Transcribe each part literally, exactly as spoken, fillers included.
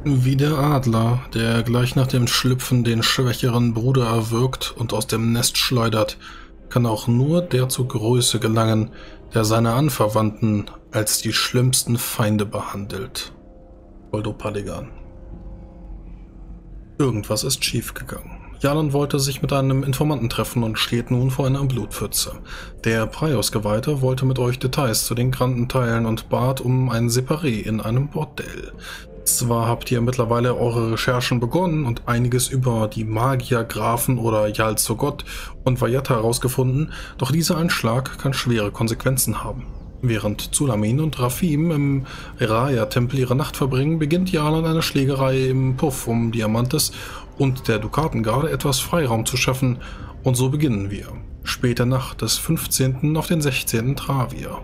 Wie der Adler, der gleich nach dem Schlüpfen den schwächeren Bruder erwürgt und aus dem Nest schleudert, kann auch nur der zur Größe gelangen, der seine Anverwandten als die schlimmsten Feinde behandelt. Voldo Paligan. Irgendwas ist schiefgegangen. Jalon wollte sich mit einem Informanten treffen und steht nun vor einer Blutpfütze. Der Praios-Geweihte wollte mit euch Details zu den Granden teilen und bat um ein Separé in einem Bordell. Zwar habt ihr mittlerweile eure Recherchen begonnen und einiges über die Magier, Grafen oder Jarl zur Gott und Valletta herausgefunden, doch dieser Anschlag kann schwere Konsequenzen haben. Während Zulamin und Rafim im Raya-Tempel ihre Nacht verbringen, beginnt Jalon eine Schlägerei im Puff um Diamantes und der Dukatengarde etwas Freiraum zu schaffen, und so beginnen wir. Späte Nacht des fünfzehnten auf den sechzehnten Travir.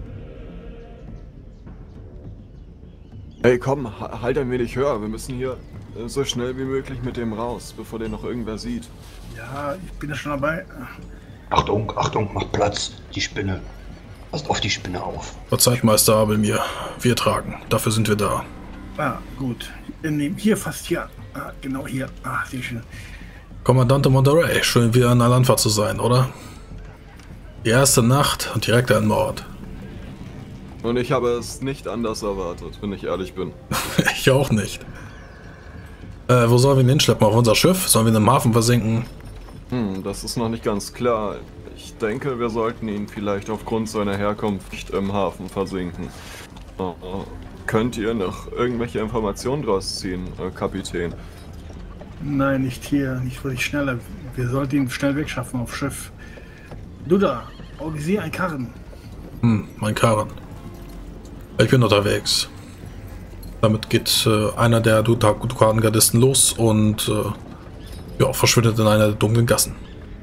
Hey komm, halt ein wenig höher, wir müssen hier äh, so schnell wie möglich mit dem raus, bevor den noch irgendwer sieht. Ja, ich bin ja schon dabei. Achtung, Achtung, macht Platz, die Spinne. Passt auf die Spinne auf. Verzeiht, Meister Abelmir, wir tragen, dafür sind wir da. Ah, gut. Nehmen hier fast hier. Ah, genau hier. Ah, sehr schön. Kommandante Monterey, schön wieder in Alanfa zu sein, oder? Die erste Nacht und direkt ein Mord. Und ich habe es nicht anders erwartet, wenn ich ehrlich bin. Ich auch nicht. Äh, wo sollen wir ihn hinschleppen? Auf unser Schiff? Sollen wir ihn im Hafen versinken? Hm, das ist noch nicht ganz klar. Ich denke, wir sollten ihn vielleicht aufgrund seiner Herkunft nicht im Hafen versinken. Uh, könnt ihr noch irgendwelche Informationen draus ziehen, äh, Kapitän? Nein, nicht hier. Nicht wirklich schneller. Wir sollten ihn schnell wegschaffen auf Schiff. Du da, organisier einen Karren. Hm, mein Karren. Ich bin unterwegs. Damit geht äh, einer der Dukatengardisten los und äh, ja, verschwindet in einer der dunklen Gassen.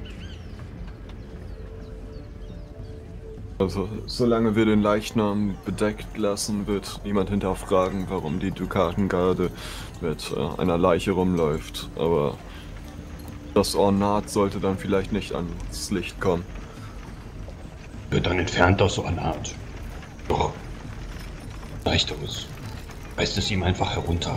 Also, solange wir den Leichnam bedeckt lassen, wird niemand hinterfragen, warum die Dukatengarde mit äh, einer Leiche rumläuft. Aber das Ornat sollte dann vielleicht nicht ans Licht kommen. Wird dann entfernt das Ornat. Doch. Reicht aus. Reißt es ihm einfach herunter.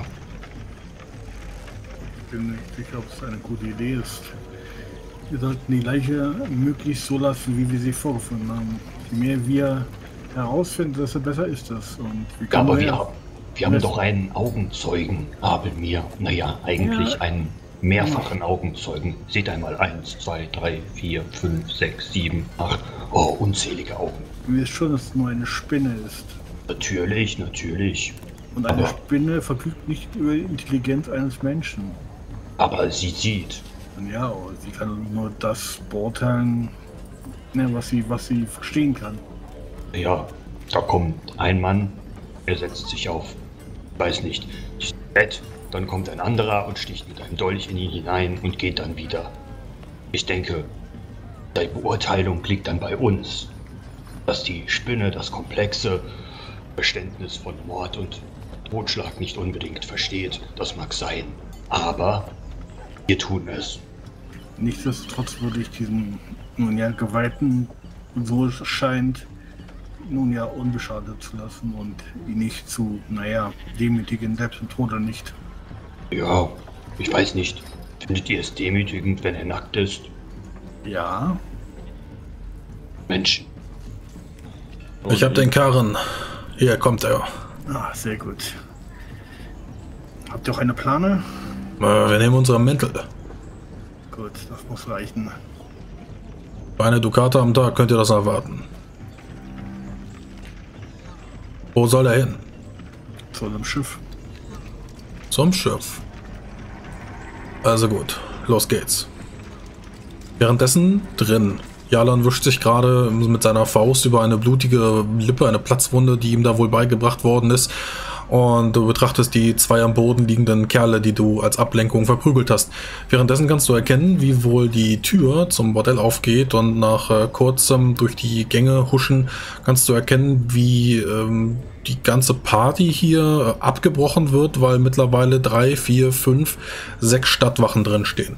Ich bin nicht sicher, ob es eine gute Idee ist. Wir sollten die Leiche möglichst so lassen, wie wir sie vorgefunden haben. Je mehr wir herausfinden, desto besser ist das. Und wir Ja, aber mehr, wir, wir haben doch einen Augenzeugen, Abelmir. Naja, eigentlich Ja. einen mehrfachen Augenzeugen. Seht einmal, eins, zwei, drei, vier, fünf, sechs, sieben, acht. Oh, unzählige Augen. Du weißt schon, dass es nur eine Spinne ist. Natürlich, natürlich. Und eine Aber- Spinne verfügt nicht über die Intelligenz eines Menschen. Aber sie sieht. Und ja, aber sie kann nur das beurteilen, ne, was sie, was sie verstehen kann. Ja, da kommt ein Mann, er setzt sich auf, weiß nicht, das Bett, dann kommt ein anderer und sticht mit einem Dolch in ihn hinein und geht dann wieder. Ich denke, die Beurteilung liegt dann bei uns. Dass die Spinne das komplexe Verständnis von Mord und Totschlag nicht unbedingt versteht, das mag sein. Aber wir tun es. Nichtsdestotrotz würde ich diesen nun ja Geweihten, so es scheint, nun ja unbeschadet zu lassen und ihn nicht zu, naja, demütigen, selbst im Tode nicht. Ja, ich weiß nicht. Findet ihr es demütigend, wenn er nackt ist? Ja, Mensch, Ich hab den Karren. Hier kommt er. ah, sehr gut. Habt ihr auch eine Plane? Äh, wir nehmen unsere Mäntel. Gut, das muss reichen. Für eine Dukate am Tag könnt ihr das erwarten. Wo soll er hin? Zu einem Schiff. Zum Schiff. Also gut, los geht's. Währenddessen drin. Jalon wischt sich gerade mit seiner Faust über eine blutige Lippe, eine Platzwunde, die ihm da wohl beigebracht worden ist. Und du betrachtest die zwei am Boden liegenden Kerle, die du als Ablenkung verprügelt hast. Währenddessen kannst du erkennen, wie wohl die Tür zum Bordell aufgeht, und nach äh, kurzem durch die Gänge huschen kannst du erkennen, wie ähm, die ganze Party hier äh, abgebrochen wird, weil mittlerweile drei, vier, fünf, sechs Stadtwachen drin stehen.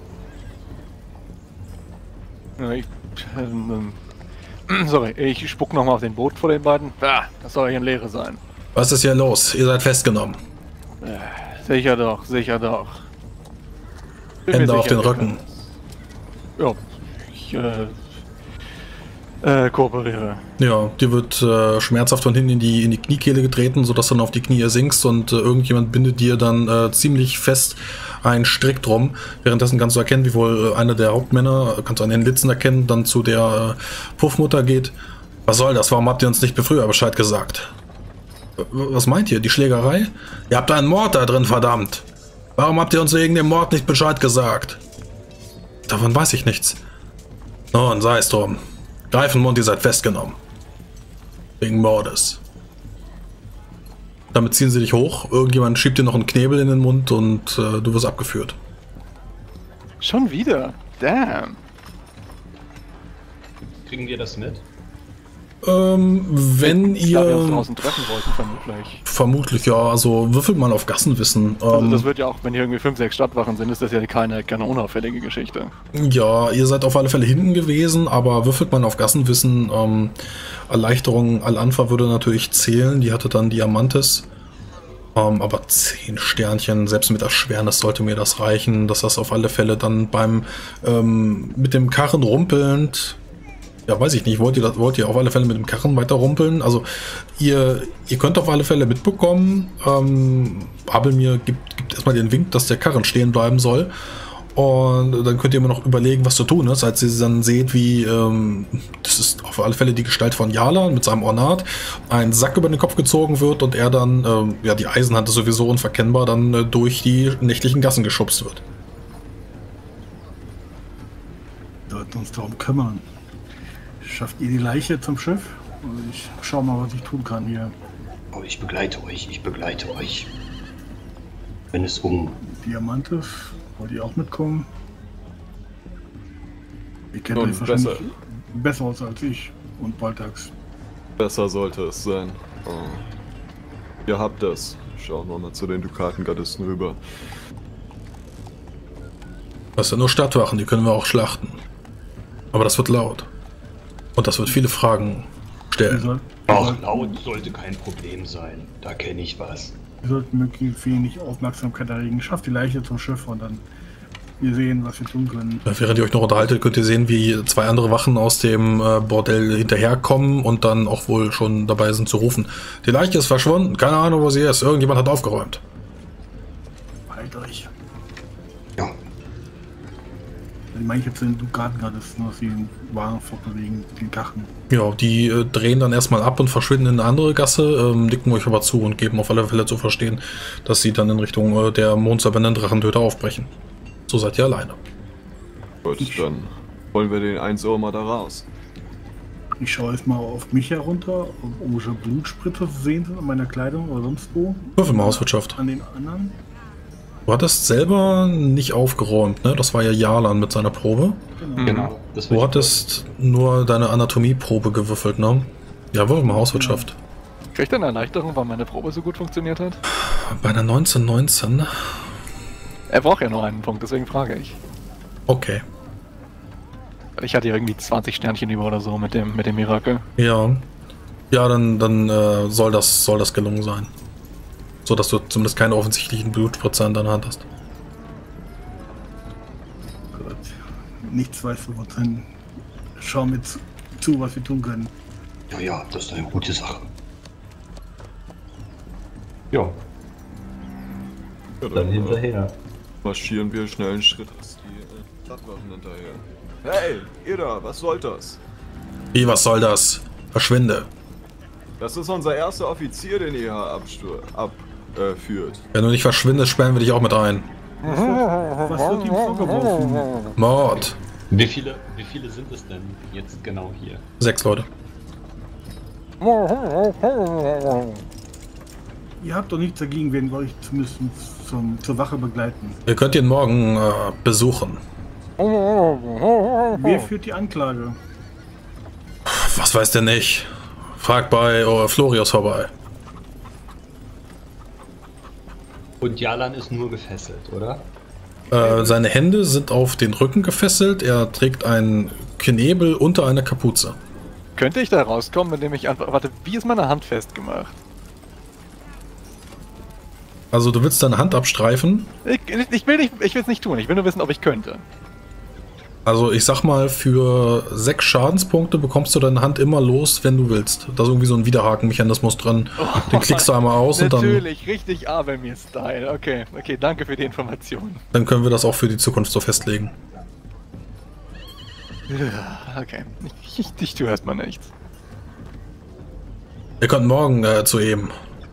Ja, ich, ähm, ähm, sorry, ich spuck nochmal auf den Boot vor den beiden. Ah, das soll ja ein Leere sein. Was ist hier los? Ihr seid festgenommen. Äh, Sicher doch, sicher doch. Bin mir Hände auf sicher, den wir Rücken. können das. Ja, ich äh, äh, kooperiere. Ja, dir wird äh, schmerzhaft von hinten in die, in die Kniekehle getreten, sodass du dann auf die Knie sinkst und äh, irgendjemand bindet dir dann äh, ziemlich fest einen Strick drum. Währenddessen kannst du erkennen, wie wohl äh, einer der Hauptmänner, kannst du an den Litzen erkennen, dann zu der äh, Puffmutter geht. Was soll das? Warum habt ihr uns nicht früher Bescheid gesagt? W was meint ihr? Die Schlägerei? Ihr habt einen Mord da drin, verdammt! Warum habt ihr uns wegen dem Mord nicht Bescheid gesagt? Davon weiß ich nichts. Nun, sei es drum. Greifenmund, ihr seid festgenommen. Wegen Mordes. Damit ziehen sie dich hoch. Irgendjemand schiebt dir noch einen Knebel in den Mund und äh, du wirst abgeführt. Schon wieder? Damn. Kriegen wir das mit? Ähm, wenn Da wir uns ihr... draußen treffen wollten, vermutlich. Vermutlich, ja. Also würfelt mal auf Gassenwissen. Also Ähm, das wird ja auch, wenn hier irgendwie fünf, sechs Stadtwachen sind, ist das ja keine, keine unauffällige Geschichte. ja, ihr seid auf alle Fälle hinten gewesen, aber würfelt man auf Gassenwissen. Ähm, Erleichterung Al-Anfa würde natürlich zählen. Die hatte dann Diamantes. Ähm, aber zehn Sternchen, selbst mit Erschwernis sollte mir das reichen, dass das auf alle Fälle dann beim ähm, mit dem Karren rumpelnd... Ja, weiß ich nicht. Wollt ihr, das, wollt ihr auf alle Fälle mit dem Karren weiter rumpeln? Also, ihr, ihr könnt auf alle Fälle mitbekommen. Ähm, Abelmir gibt, gibt erstmal den Wink, dass der Karren stehen bleiben soll. Und dann könnt ihr immer noch überlegen, was zu tun ist, als ihr dann seht, wie, ähm, das ist auf alle Fälle die Gestalt von Jalan mit seinem Ornat, ein Sack über den Kopf gezogen wird und er dann, ähm, ja, die Eisenhand ist sowieso unverkennbar, dann äh, durch die nächtlichen Gassen geschubst wird. Wir sollten uns darum kümmern. Schafft ihr die Leiche zum Schiff? Also ich schau mal, was ich tun kann hier. Oh, ich begleite euch, ich begleite euch. Wenn es um... Diamantes, wollt ihr auch mitkommen? Ihr kennt Nun, euch wahrscheinlich besser. besser aus als ich und Baltax. Besser sollte es sein. Oh. Ihr habt das. Schauen wir mal zu den Dukatengardisten rüber. Das sind nur Stadtwachen, die können wir auch schlachten. Aber das wird laut. Und das wird viele Fragen Wir, stellen. soll, wir, Ach, sollten, laut sollte kein Problem sein. Da kenne ich was. wir sollten möglichst wenig Aufmerksamkeit erregen. Schafft die Leiche zum Schiff und dann wir sehen, was wir tun können. Während ihr euch noch unterhaltet, könnt ihr sehen, wie zwei andere Wachen aus dem äh, Bordell hinterherkommen und dann auch wohl schon dabei sind zu rufen. Die Leiche ist verschwunden, keine Ahnung, wo sie ist. Irgendjemand hat aufgeräumt. Halt euch. Ja, Ich meine ich jetzt den Dukatengardisten, dass sie den Wagen fortbewegen, den Kachen. Ja, die äh, drehen dann erstmal ab und verschwinden in eine andere Gasse, ähm, nicken euch aber zu und geben auf alle Fälle zu verstehen, dass sie dann in Richtung äh, der mondserbernen Drachentöter aufbrechen. So seid ihr alleine. Gut, dann wollen wir den eins Uhr mal da raus. Ich schaue jetzt mal auf mich herunter, ob irgendwelche Blutspritze zu sehen sind an meiner Kleidung oder sonst wo. Würfel mal Hauswirtschaft. An den anderen. Du hattest selber nicht aufgeräumt, ne? Das war ja Jalan mit seiner Probe. Genau. genau. Das Du hattest nur deine Anatomieprobe gewürfelt, ne? Ja, würfel mal Hauswirtschaft. Kriegt er eine Erleichterung, weil meine Probe so gut funktioniert hat? Bei einer neunzehn neunzehn. Er braucht ja nur einen Punkt, deswegen frage ich. Okay. Ich hatte ja irgendwie zwanzig Sternchen über oder so mit dem, mit dem Mirakel. Ja. Ja, dann, dann äh, soll, das, soll das gelungen sein. So dass du zumindest keine offensichtlichen Blutspritzer in deiner Hand hast. Gut. Nichts weißt du, was denn. Schauen wir zu, zu, was wir tun können. Ja, ja, das ist eine gute Sache. Ja, Ja, Dann äh, hinterher. marschieren wir schnellen Schrittes die äh, Stadtwachen hinterher. Hey, ihr da, was soll das? Wie, was soll das? Verschwinde. Das ist unser erster Offizier, den ihr hier abführt. Ab, äh, führt. Wenn du nicht verschwindest, sperren wir dich auch mit ein. Was wird ihm vorgeworfen? Mord. wie viele, wie viele sind es denn jetzt genau hier? Sechs Leute. Ihr habt doch nichts dagegen, wenn wir euch zumindest zum, zur Wache begleiten. Ihr könnt ihn morgen äh, besuchen. Wer führt die Anklage? Was weiß der nicht? Frag bei oh, Florius vorbei. Und Jalan ist nur gefesselt, oder? Äh, seine Hände sind auf den Rücken gefesselt. Er trägt einen Knebel unter einer Kapuze. Könnte ich da rauskommen, indem ich einfach... Warte, wie ist meine Hand festgemacht? Also du willst deine Hand abstreifen? Ich, ich will nicht, ich will es nicht tun. Ich will nur wissen, ob ich könnte. Also ich sag mal, für sechs Schadenspunkte bekommst du deine Hand immer los, wenn du willst. Da ist irgendwie so ein Widerhakenmechanismus dran. Oh, Den klickst du einmal aus und dann... Natürlich, richtig Abermir-Style. Okay, okay, danke für die Information. Dann können wir das auch für die Zukunft so festlegen. Okay, ich, ich, ich tue erstmal nichts. Ihr könnt morgen äh, zu ihm.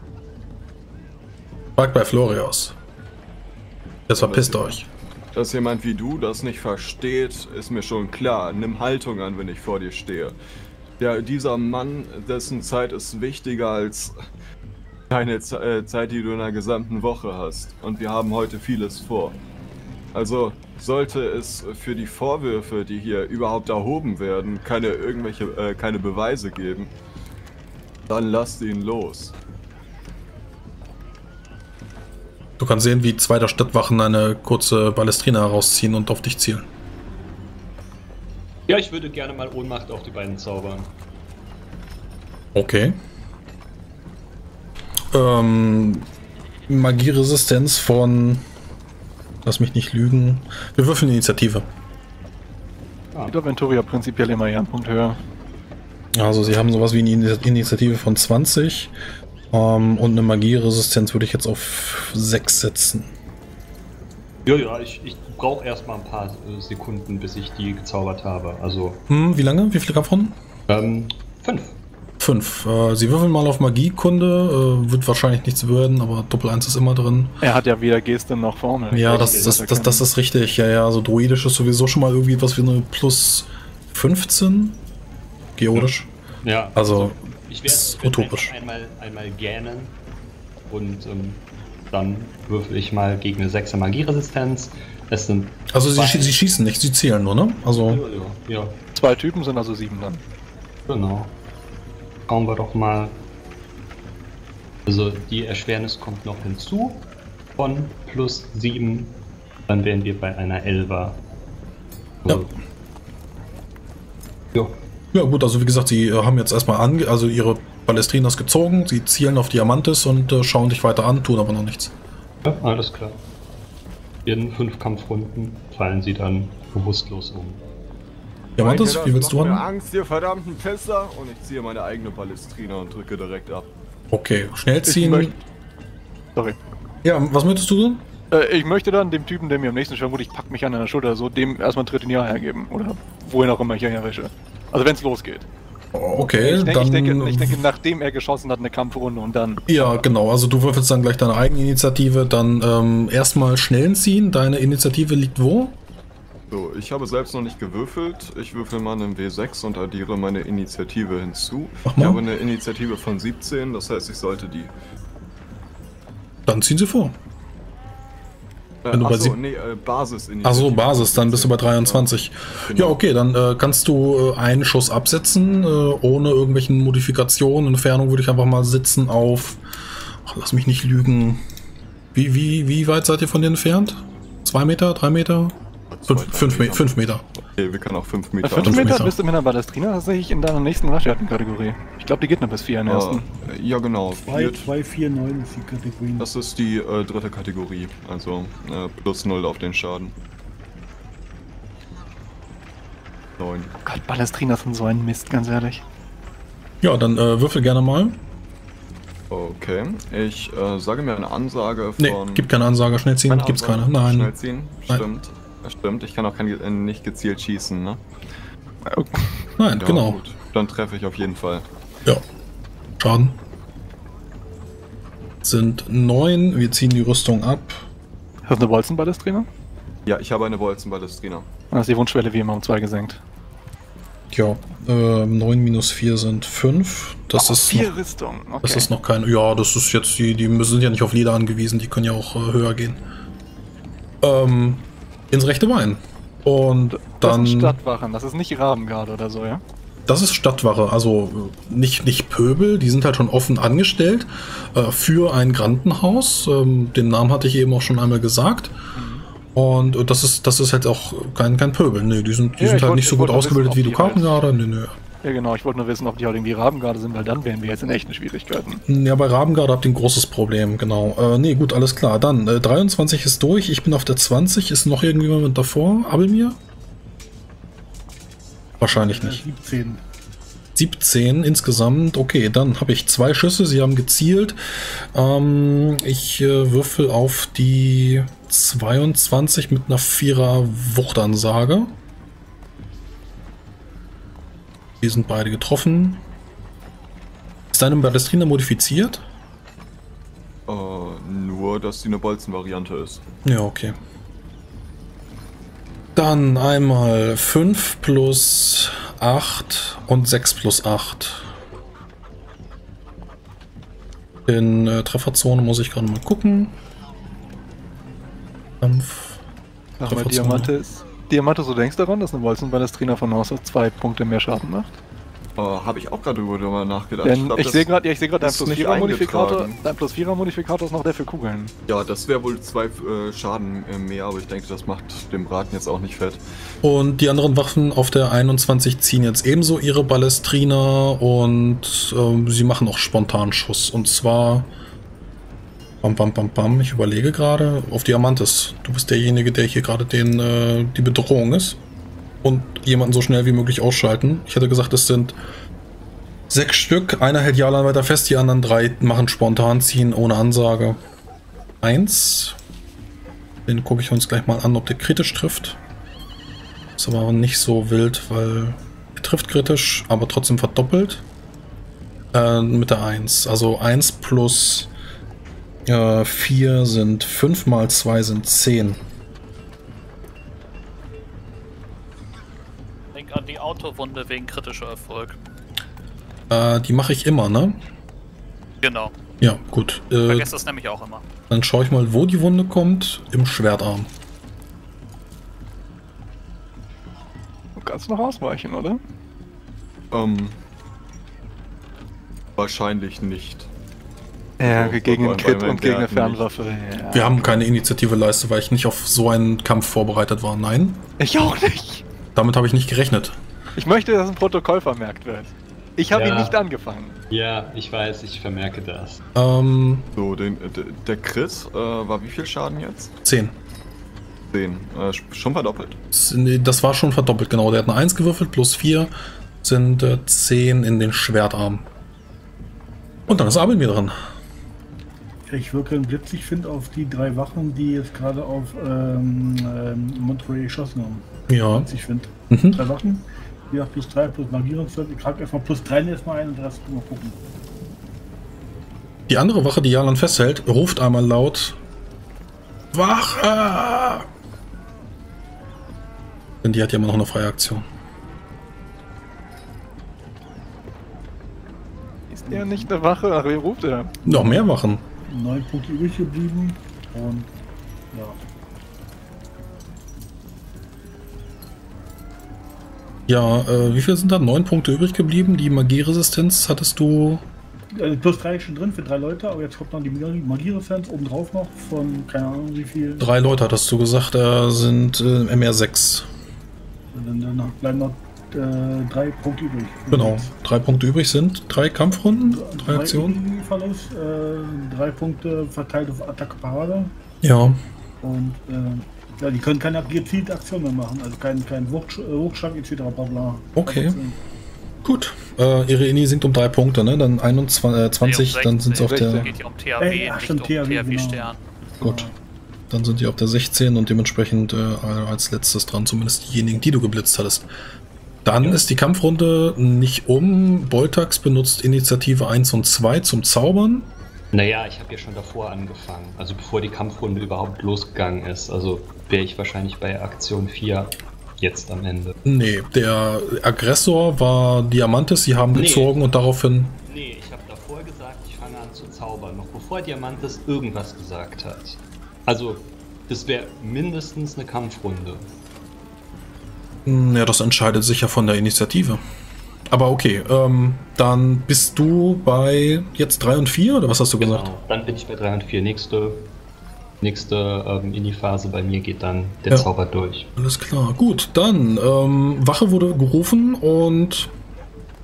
Fragt bei Florios. Jetzt verpisst euch. Dass jemand wie du das nicht versteht, ist mir schon klar. Nimm Haltung an, wenn ich vor dir stehe. Ja, dieser Mann, dessen Zeit ist wichtiger als deine Z äh, Zeit, die du in der gesamten Woche hast. Und wir haben heute vieles vor. Also sollte es für die Vorwürfe, die hier überhaupt erhoben werden, keine irgendwelche äh, keine Beweise geben, dann lasst ihn los. Du kannst sehen, wie zwei der Stadtwachen eine kurze Ballestrina herausziehen und auf dich zielen. Ja, ich würde gerne mal Ohnmacht auf die beiden zaubern. Okay. Ähm, Magieresistenz von... Lass mich nicht lügen. Wir würfeln Initiative. Ah. Die Aventuria prinzipiell immer ja einen Punkt höher. Also sie haben sowas wie eine Initiative von zwanzig. Um, und eine Magieresistenz würde ich jetzt auf sechs setzen. Ja, ja, ich, ich brauche erstmal ein paar äh, Sekunden, bis ich die gezaubert habe. Also. Hm, wie lange? Wie viele Kampfrunden? Ähm, fünf. Fünf. Äh, sie würfeln mal auf Magiekunde. Äh, wird wahrscheinlich nichts werden, aber Doppel eins ist immer drin. Er hat ja weder Geste noch Formel. Ja, das, das, das, das, das ist richtig. Ja, ja, also Druidisch ist sowieso schon mal irgendwie was wie eine plus fünfzehn. Geodisch. Ja, also. Ich werde utopisch. Einmal, einmal gähnen und ähm, dann würfel ich mal gegen eine sechser Magieresistenz. Es sind also sie, sch sie schießen nicht, sie zielen nur, ne? Also ja, ja, ja. Zwei Typen sind also sieben dann. Genau. Schauen wir doch mal. Also die Erschwernis kommt noch hinzu von plus sieben. Dann wären wir bei einer Elfer. Also, ja. ja. Ja gut, also wie gesagt, sie äh, haben jetzt erstmal ange also ihre Ballestrinas gezogen, sie zielen auf Diamantis und äh, schauen dich weiter an, tun aber noch nichts. Ja, alles klar. In fünf Kampfrunden fallen sie dann bewusstlos um. Diamantis, wie willst du an? an? Angst, ihr verdammten Pisser, und ich ziehe meine eigene Ballestrina und drücke direkt ab. Okay, schnell ziehen. Sorry. Ja, was möchtest du denn? Äh, ich möchte dann dem Typen, der mir am nächsten Schwung, ich pack mich an der Schulter, so dem erstmal einen Tritt in die Eier geben. Oder wohin auch immer ich ihn erwische. Also wenn es losgeht. Okay, ich, denk, dann... Ich denke, ich denke, nachdem er geschossen hat, eine Kampfrunde und dann... Ja, genau. Also du würfelst dann gleich deine Eigeninitiative. Dann ähm, erstmal schnellen ziehen. Deine Initiative liegt wo? So, ich habe selbst noch nicht gewürfelt. Ich würfel mal einen W sechs und addiere meine Initiative hinzu. Ich habe eine Initiative von siebzehn, das heißt, ich sollte die... Dann ziehen sie vor. Äh, Achso, nee, äh, Basis-Initiative. Achso, Basis, dann bist du bei dreiundzwanzig. Genau. Ja, okay, dann äh, kannst du äh, einen Schuss absetzen, äh, ohne irgendwelchen Modifikationen. Entfernung würde ich einfach mal sitzen auf... Ach, lass mich nicht lügen. Wie, wie, wie weit seid ihr von denen entfernt? Zwei Meter? Drei Meter? Fünf, fünf, Meter. fünf Meter. Okay, wir können auch fünf Meter. Bei fünf Meter bist du mit einer Ballestrina tatsächlich in deiner nächsten Raststätten-Kategorie. Ich glaube, die geht noch bis vier in der ersten. Uh, ja, genau. zwei, vier, neun ist die Kategorie. Das ist die äh, dritte Kategorie. Also äh, plus null auf den Schaden. neun. Oh Gott, Ballestrinas sind so ein Mist, ganz ehrlich. Ja, dann äh, würfel gerne mal. Okay, ich äh, sage mir eine Ansage von... Nee, gibt keine Ansage, schnell ziehen, keine gibt's Ansage. keine. Nein. Schnell ziehen, Nein. stimmt. Stimmt, ich kann auch kein, äh, nicht gezielt schießen, ne? Nein, ja, genau. Gut. Dann treffe ich auf jeden Fall. Ja. Schaden. Sind neun, wir ziehen die Rüstung ab. Hast du eine Bolzenballestrina? Ja, ich habe eine Bolzenballestrina. Dann ist die Wunschschwelle wie immer um zwei gesenkt. Ja, äh, neun minus vier sind fünf. Das oh, ist vier noch, Rüstung. Okay. Das ist noch keine. Ja, das ist jetzt die, die sind ja nicht auf Leder angewiesen, die können ja auch äh, höher gehen. Ähm, ins rechte Bein. Und dann. Das sind Stadtwachen, das ist nicht Rabengarde oder so, ja? Das ist Stadtwache, also nicht, nicht Pöbel, die sind halt schon offen angestellt äh, für ein Grandenhaus. Ähm, den Namen hatte ich eben auch schon einmal gesagt. Mhm. Und äh, das ist das ist halt auch kein, kein Pöbel. Nee, die sind, die ja, sind halt wollte, nicht so gut ausgebildet wissen, wie Dukatengarde. Nee, nee. Ja genau, ich wollte nur wissen, ob die halt irgendwie Rabengarde sind, weil dann wären wir jetzt in echten Schwierigkeiten. Ja, bei Rabengarde habt ihr ein großes Problem, genau. Äh, nee, gut, alles klar. Dann, äh, dreiundzwanzig ist durch, ich bin auf der zwanzig. Ist noch irgendjemand davor? Abelmir? Wahrscheinlich nicht. siebzehn. siebzehn insgesamt. Okay, dann habe ich zwei Schüsse, sie haben gezielt. Ähm, ich äh, würfel auf die zweiundzwanzig mit einer Vierer Wuchtansage. Die sind beide getroffen. Ist deine Ballestrina modifiziert? Äh, nur, dass sie eine Bolzenvariante ist. Ja, okay. Dann einmal fünf plus acht und sechs plus acht. In äh, Trefferzone muss ich gerade mal gucken. Kampf. Sag mal, Diamantes, Diamantes, du denkst daran, dass eine Bolzenballestrina von Haus aus zwei Punkte mehr Schaden macht? Äh, habe ich auch gerade drüber nachgedacht. Denn glaub, ich das sehe gerade, ja, ich sehe gerade, dein ist plus nicht vierer Modifikator, eingetragen. dein plus vierer Modifikator ist noch der für Kugeln. Ja, das wäre wohl zwei äh, Schaden äh, mehr, aber ich denke, das macht dem Braten jetzt auch nicht fett. Und die anderen Waffen auf der einundzwanzig ziehen jetzt ebenso ihre Ballestrina und ähm, sie machen auch spontan Schuss. Und zwar... Bam, bam, bam, bam. Ich überlege gerade auf Diamantes. Du bist derjenige, der hier gerade den äh, die Bedrohung ist. Und jemanden so schnell wie möglich ausschalten. Ich hätte gesagt, es sind sechs Stück. Einer hält Jalan weiter fest, die anderen drei machen spontan ziehen ohne Ansage. Eins. Den gucke ich uns gleich mal an, ob der kritisch trifft. Ist aber nicht so wild, weil er trifft kritisch, aber trotzdem verdoppelt. Äh, mit der eins. Also eins plus äh, vier sind fünf mal zwei sind zehn. Denk an die Autowunde wegen kritischer Erfolg. Äh, die mache ich immer, ne? Genau. Ja, gut. Äh, Vergesst das nämlich auch immer. dann schaue ich mal, wo die Wunde kommt. Im Schwertarm. Du kannst noch ausweichen, oder? Ähm, wahrscheinlich nicht. Ja, Also, gegen einen weil- Crit weil und gegen eine wir hatten Fernwaffe. Ja. Wir haben keine Initiative leiste, weil ich nicht auf so einen Kampf vorbereitet war. Nein, Ich auch nicht. damit habe ich nicht gerechnet. Ich möchte, dass ein Protokoll vermerkt wird. Ich habe Ja. ihn nicht angefangen. Ja, ich weiß, ich vermerke das. Ähm, So, den, äh, d- der Crit äh, war wie viel Schaden jetzt? zehn. zehn. Äh, sch- schon verdoppelt? Nee, das war schon verdoppelt, genau. Der hat eine eins gewürfelt, plus vier sind äh, zehn in den Schwertarm. Und dann ist Abel mir dran. Ich wirke einen Blitz, ich finde, auf die drei Wachen, die jetzt gerade auf ähm, ähm, Monterey geschossen haben. Ja. Ich finde. Mhm. Drei Wachen. Die hat plus drei, plus Magierungswert. Ich trage erstmal plus drei erstmal ein und den Rest mal gucken. Die andere Wache, die Jalan festhält, ruft einmal laut: Wache! Denn die hat ja immer noch eine freie Aktion. Ist der nicht eine Wache? Ach, wer ruft er? Noch mehr Wachen. Neun Punkte übrig geblieben und ja. Ja, äh, wie viel sind da? Neun Punkte übrig geblieben. Die Magieresistenz hattest du. Also plus drei ist schon drin für drei Leute, aber jetzt kommt noch die Magieresistenz obendrauf noch von keine Ahnung wie viel. Drei Leute hattest du gesagt, da sind äh, M R sechs. Dann, dann bleiben noch äh, drei Punkte übrig. Genau, drei Punkte übrig sind drei Kampfrunden, drei Aktionen. Verlust, äh, drei Punkte verteilt auf Attacke Parade Ja, und äh, ja, die können keine gezielte Aktion mehr machen, also kein, kein Wucht, äh, Hochschlag et cetera. Bla bla. Okay. Gut. Äh, ihre Ini sinkt um drei Punkte, ne? Dann einundzwanzig, äh, zwanzig, Nee, um dann sind sie auf sechzehn. der. geht ja um T H W, Ey, ach, nicht stimmt, um T H W, T H genau. W-Stern. Gut. Dann sind die auf der sechzehn und dementsprechend äh, als letztes dran, zumindest diejenigen, die du geblitzt hattest. Dann ist die Kampfrunde nicht um. Boltax benutzt Initiative eins und zwei zum Zaubern. Naja, ich habe ja schon davor angefangen. Also bevor die Kampfrunde überhaupt losgegangen ist. Also wäre ich wahrscheinlich bei Aktion vier jetzt am Ende. Nee, der Aggressor war Diamantes, sie haben Nee. gezogen und daraufhin. Nee, ich habe davor gesagt, ich fange an zu zaubern, noch bevor Diamantes irgendwas gesagt hat. Also, das wäre mindestens eine Kampfrunde. Ja, das entscheidet sich ja von der Initiative. Aber okay, ähm, dann bist du bei jetzt drei und vier oder was hast du gesagt? Genau, dann bin ich bei drei und vier. Nächste, nächste ähm, Ini-Phase bei mir geht dann der Ja. Zauber durch. Alles klar, gut, dann ähm, Wache wurde gerufen und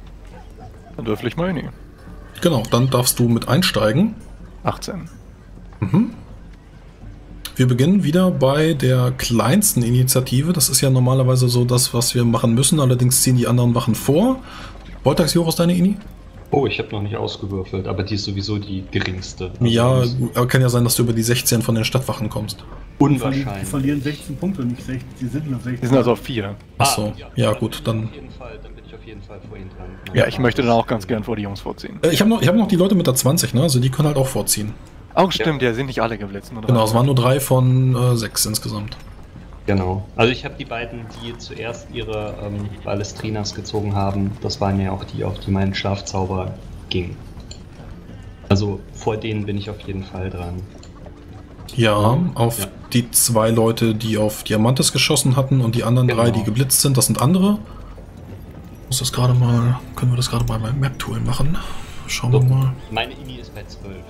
Dann dürfte ich mal nie. Genau, dann darfst du mit einsteigen. achtzehn. Mhm. Wir beginnen wieder bei der kleinsten Initiative. Das ist ja normalerweise so das, was wir machen müssen. Allerdings ziehen die anderen Wachen vor. Voltax Joris, deine Ini? Oh, ich habe noch nicht ausgewürfelt, aber die ist sowieso die geringste. Also Ja, das- aber kann ja sein, dass du über die sechzehn von den Stadtwachen kommst. Die verlieren, die unwahrscheinlich. verlieren sechzehn Punkte, nicht sechzehn. Die sind nur sechzehn. Die sind also auf vier. Achso, ja dann gut, bin ich dann... Auf jeden Fall, dann bin ich auf jeden Fall vor Ihnen dran. Ja, ich möchte dann auch ganz gern vor die Jungs vorziehen. Äh, Ich habe noch, ich hab noch die Leute mit der zwanzig, ne? Also die können halt auch vorziehen. Auch stimmt, ja, sind nicht alle geblitzt. Nur Genau, drei. es waren nur drei von äh, sechs insgesamt. Genau. Also ich habe die beiden, die zuerst ihre ähm, Ballestrinas gezogen haben, das waren ja auch die, auf die mein Schlafzauber ging. Also vor denen bin ich auf jeden Fall dran. Ja, auf Ja. die zwei Leute, die auf Diamantes geschossen hatten und die anderen Genau. drei, die geblitzt sind, das sind andere. Muss das gerade mal, können wir das gerade mal beim Map-Tool machen? Schauen wir So, mal. meine Ini ist bei zwölf.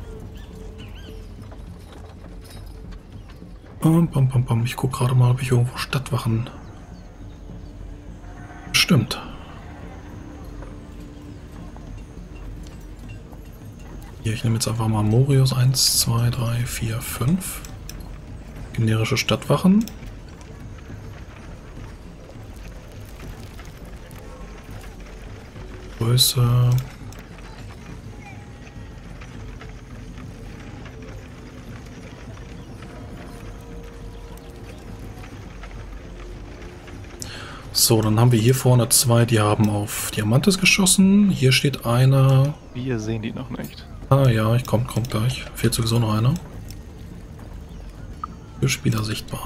Bam, bam, bam, bam. Ich gucke gerade mal, ob ich irgendwo Stadtwachen... Stimmt. Hier, ich nehme jetzt einfach mal Morius eins, zwei, drei, vier, fünf. Generische Stadtwachen. Größe. So, dann haben wir hier vorne zwei, die haben auf Diamantes geschossen. Hier steht einer. Wir sehen die noch nicht. Ah ja, ich komm, kommt gleich. Fehlt sowieso noch einer. Für Spieler sichtbar.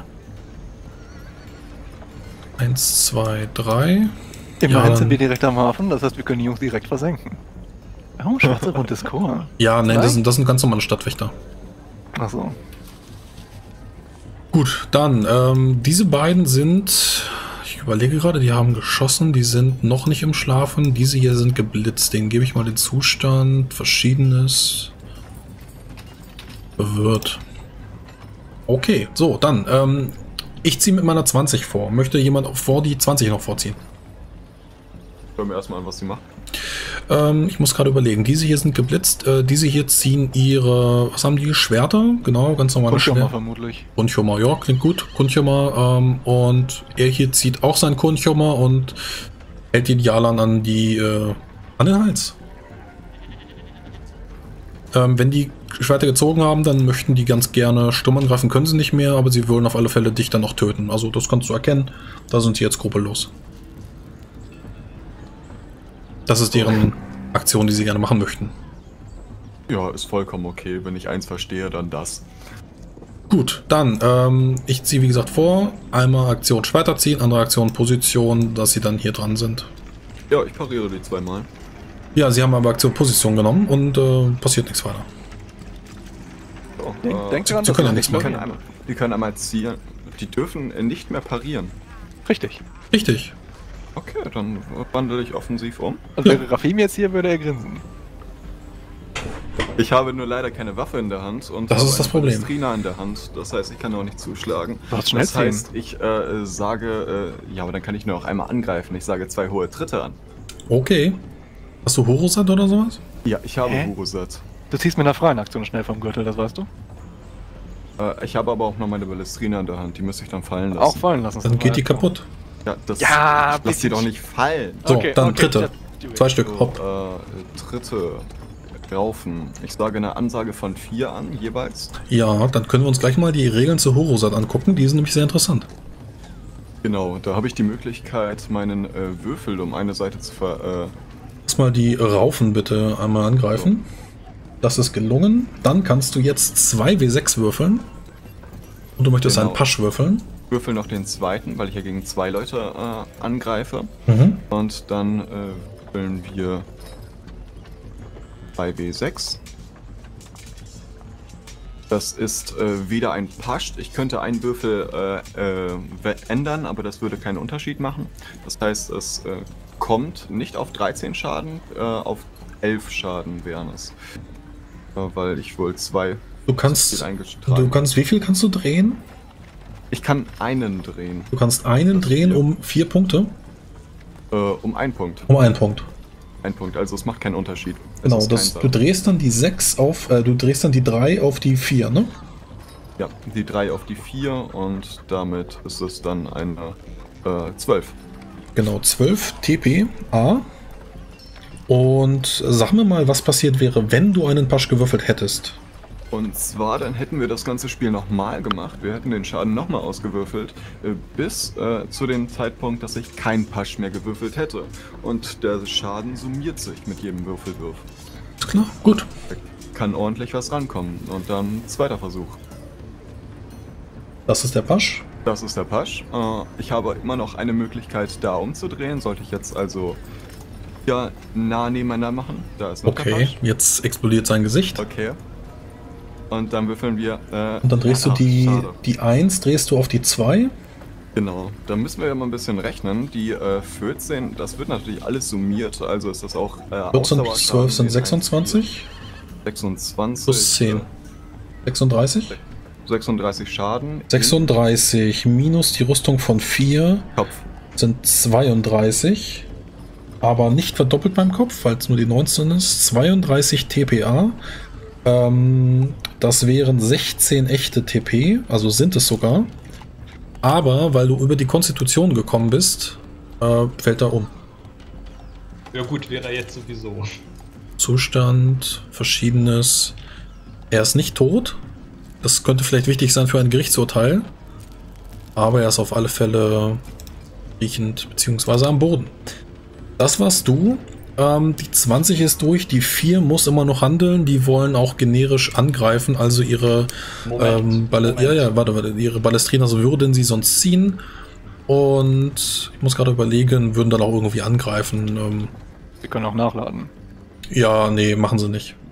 Eins, zwei, drei. Immerhin Ja, sind wir dann- direkt am Hafen, das heißt, wir können die Jungs direkt versenken. Oh, schwarze rundes Chor. Ja, ne, das Nein? sind, das sind ganz normale Stadtwächter. Achso. Gut, dann, ähm, diese beiden sind, ich überlege gerade, die haben geschossen, die sind noch nicht im Schlafen, diese hier sind geblitzt, denen gebe ich mal den Zustand, Verschiedenes, verwirrt. Okay, so, dann, ähm, ich ziehe mit meiner zwanzig vor. Möchte jemand auch vor die zwanzig noch vorziehen? Hören wir erstmal an, was sie macht. Ähm, ich muss gerade überlegen, diese hier sind geblitzt, äh, diese hier ziehen ihre, was haben die, Schwerter? Genau, ganz normale Kunschirmer Schwerter. vermutlich. Kunchummer, ja, klingt gut. Kunchummer, ähm, und er hier zieht auch seinen Kunchummer und hält den Jalan an die, äh, an den Hals. Ähm, wenn die Schwerter gezogen haben, dann möchten die ganz gerne stumm angreifen, können sie nicht mehr, aber sie wollen auf alle Fälle dich dann noch töten. Also das kannst du erkennen, da sind sie jetzt skrupellos. Das ist deren Aktion, die sie gerne machen möchten. Ja, ist vollkommen okay. Wenn ich eins verstehe, dann das. Gut, dann, ähm, ich ziehe wie gesagt vor, einmal Aktion Schwerter ziehen, andere Aktion Position, dass sie dann hier dran sind. Ja, ich pariere die zweimal. Ja, sie haben aber Aktion Position genommen und äh, passiert nichts weiter. So, Denk, äh, denk dran, sie können ja das nichts die, nicht können machen. einmal, die können einmal zielen. Die dürfen äh, nicht mehr parieren. Richtig. Richtig. Okay, dann wandle ich offensiv um. Und wäre Rafim jetzt hier, würde er grinsen. Ich habe nur leider keine Waffe in der Hand und Das habe ist das eine Problem. Palestrina in der Hand. Das heißt, ich kann auch nicht zuschlagen. Du hast schnell Das heißt, ich äh, sage, äh, ja, aber dann kann ich nur auch einmal angreifen. Ich sage zwei hohe Tritte an. Okay. Hast du Horusat oder sowas? Ja, ich habe Hä? Hurusat. Du ziehst mit einer freien Aktion schnell vom Gürtel, das weißt du? Äh, ich habe aber auch noch meine Palestrina in der Hand. Die müsste ich dann fallen lassen. Auch fallen lassen. Dann geht die kaputt. Ja, das Ja, ich lass die bisschen- doch nicht fallen. So, Okay, dann okay, dritte. just do it. Zwei Stück, So, hopp. äh, Tritte. Raufen. Ich sage eine Ansage von vier an, jeweils. Ja, dann können wir uns gleich mal die Regeln zu Horusat angucken. Die sind nämlich sehr interessant. Genau, da habe ich die Möglichkeit, meinen äh, Würfel um eine Seite zu ver... Äh, Lass mal die Raufen bitte einmal angreifen. Das ist gelungen. Dann kannst du jetzt zwei W sechs würfeln. Und du möchtest Genau. einen Pasch würfeln. würfel noch den zweiten, weil ich ja gegen zwei Leute äh, angreife. Mhm. Und dann äh, würfeln wir zwei W sechs. Das ist äh, wieder ein Pasch. Ich könnte einen Würfel äh, äh, ändern, aber das würde keinen Unterschied machen. Das heißt, es äh, kommt nicht auf dreizehn Schaden, äh, auf elf Schaden wären es. Äh, weil ich wohl zwei Du viel kannst, eingetragen du kannst, wie viel kannst du drehen? Ich kann einen drehen. Du kannst einen Das drehen hier. um vier Punkte. Äh, um einen Punkt. Um einen Punkt. Ein Punkt, also es macht keinen Unterschied. Es Genau, ist das, kein du Schaden. drehst dann die sechs auf, äh, du drehst dann die drei auf die vier, ne? Ja, die drei auf die vier und damit ist es dann eine äh, zwölf. Genau, zwölf T P A. Und sag mir mal, was passiert wäre, wenn du einen Pasch gewürfelt hättest. Und zwar, dann hätten wir das ganze Spiel nochmal gemacht. Wir hätten den Schaden nochmal ausgewürfelt, äh, bis äh, zu dem Zeitpunkt, dass ich kein Pasch mehr gewürfelt hätte. Und der Schaden summiert sich mit jedem Würfelwurf. Ist klar, gut. Da kann ordentlich was rankommen. Und dann zweiter Versuch. Das ist der Pasch. Das ist der Pasch. Äh, ich habe immer noch eine Möglichkeit, da umzudrehen. Sollte ich jetzt also ja nah nebeneinander machen. Da ist noch der Okay, Pasch. jetzt explodiert sein Gesicht. Okay. Und dann würfeln wir. Äh, Und dann drehst du ach, die, schade. die eins, drehst du auf die zwei. Genau, da müssen wir ja mal ein bisschen rechnen. Die äh, vierzehn, das wird natürlich alles summiert, also ist das auch. Äh, vierzehn plus Ausdauerschaden zwölf sind geht sechsundzwanzig. sechsundzwanzig. Plus zehn. sechsunddreißig? Äh, sechsunddreißig Schaden. sechsunddreißig minus die Rüstung von vier Kopf. sind zweiunddreißig. Aber nicht verdoppelt beim Kopf, weil es nur die neunzehn ist. zweiunddreißig T P A. Ähm, das wären sechzehn echte T P, also sind es sogar. Aber weil du über die Konstitution gekommen bist, äh, fällt er um. Ja gut, wäre er jetzt sowieso. Zustand, Verschiedenes. Er ist nicht tot. Das könnte vielleicht wichtig sein für ein Gerichtsurteil. Aber er ist auf alle Fälle riechend bzw. am Boden. Das warst du. Ähm, die zwanzig ist durch, die vier muss immer noch handeln. Die wollen auch generisch angreifen, also ihre Moment, ähm, Balle Moment. ja, ja, warte, warte, ihre Ballestrina, so würden sie sonst ziehen. Und ich muss gerade überlegen, würden dann auch irgendwie angreifen. Ähm, Sie können auch nachladen. ja, nee, machen sie nicht.